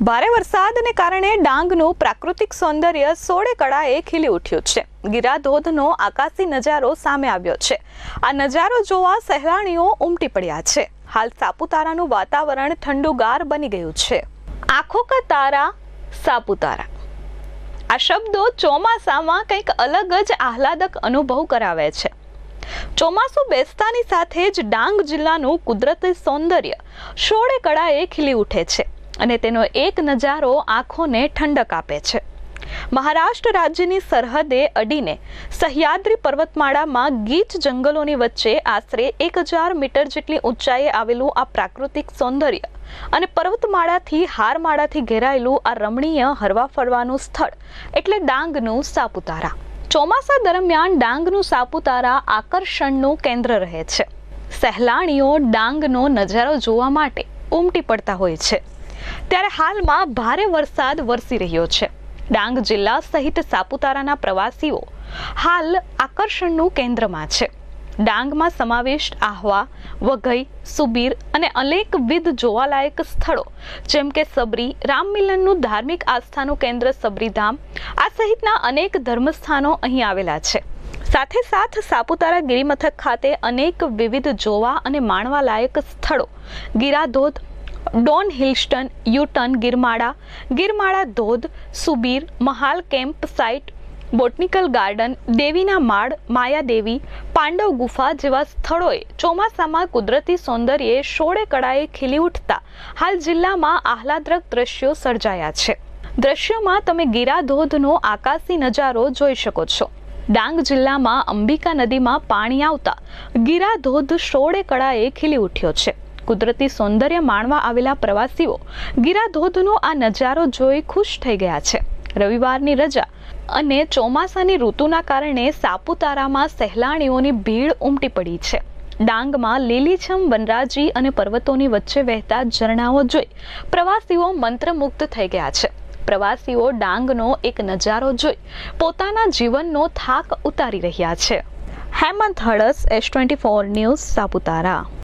ભારે વરસાદને કારણે ડાંગનું પ્રાકૃતિક સૌંદર્ય સોળે કળાએ ખીલી ઉઠ્યું છે। ગીરા ધોધનો આકાશી નજારો સામે આવ્યો છે। આ નજારો જોવા સહેલાણીઓ ઉમટી પડ્યા છે। હાલ સાપુતારાનું વાતાવરણ ઠંડુગાર બની ગયું છે। આંખો કા તારા સાપુતારા, આ શબ્દો ચોમાસામાં કંઈક અલગ જ આહલાદક અનુભવ કરાવે છે। ચોમાસું બેસતાની સાથે જ ડાંગ જિલ્લાનું કુદરતી સૌંદર્ય સોળે કળાએ ખીલી ઉઠે છે અને તેનો એક નજારો આંખોને ઠંડક આપે છે। મહારાષ્ટ્ર રાજ્યની સરહદે અડીને સહ્યાદ્રી પર્વતમાળામાં ગીચ જંગલોની વચ્ચે આશરે 1000 મીટર જેટલી ઊંચાઈએ આવેલું આ પ્રાકૃતિક સૌંદર્ય અને પર્વતમાળાથી હારમાળાથી ઘેરાયેલું આ રમણીય હરવા ફરવાનું સ્થળ એટલે ડાંગનું સાપુતારા। ચોમાસા દરમિયાન ડાંગનું સાપુતારા આકર્ષણનું કેન્દ્ર રહે છે। સહેલાણીઓ ડાંગનો નજારો જોવા માટે ઉમટી પડતા હોય છે। ત્યારે હાલમાં ભારે વરસાદ વરસી રહ્યો છે। ડાંગ જિલ્લા સહિત સાપુતારાના પ્રવાસીઓ હાલ આકર્ષણનું કેન્દ્રમાં છે। ડાંગમાં સમાવિષ્ટ આહવા, વઘઈ, સુબીર અને અનેકવિધ જોવાલાયક સ્થળો જેમ કે સબરી, રામમિલનનું ધાર્મિક આસ્થાનું કેન્દ્ર સબરીધામ આ સહિતના અનેક ધર્મસ્થાનો અહીં આવેલા છે। સાથે સાથ સાપુતારા ગિરિમથક ખાતે અનેક વિવિધ જોવા અને માણવા લાયક સ્થળો ગીરા ધોધ, ડોન હિલસ્ટન, યુટર્ન, ગિરમાળા ધોધ, Subir, Mahal camp site, botanical garden, દેવીના માળ, માયાદેવી, પાંડવ ગુફા જેવા સ્થળોએ ચોમાસામાં કુદરતી સૌંદર્યે સોળે કળાએ ખીલી ઉઠતા હાલ જિલ્લામાં આહલાદક દ્રશ્યો સર્જાયા છે। દ્રશ્યોમાં તમે ગીરા ધોધનો આકાશી નજારો જોઈ શકો છો। ડાંગ જિલ્લામાં અંબિકા નદીમાં પાણી આવતા ગીરા ધોધ સોળે કળાએ ખીલી ઉઠ્યો છે। કુદરતી સૌંદર્ય માણવા આવેલા પ્રવાસીઓ ગીરા ધોધનો આ નજારો જોઈ ખુશ થઈ ગયા છે। રવિવારની રજા અને ચોમાસાની ઋતુના કારણે સાપુતારામાં સહેલાણીઓની ભીડ ઉમટી પડી છે। ડાંગમાં લીલીછમ વનરાજી અને પર્વતોની વચ્ચે વહેતા ઝરણાઓ જોઈ પ્રવાસીઓ મંત્રમુગ્ધ થઈ ગયા છે। પ્રવાસીઓ ડાંગનો એક નજારો જોઈ પોતાના જીવનનો થાક ઉતારી રહ્યા છે। Hemant Halas, S24 news, Saputara.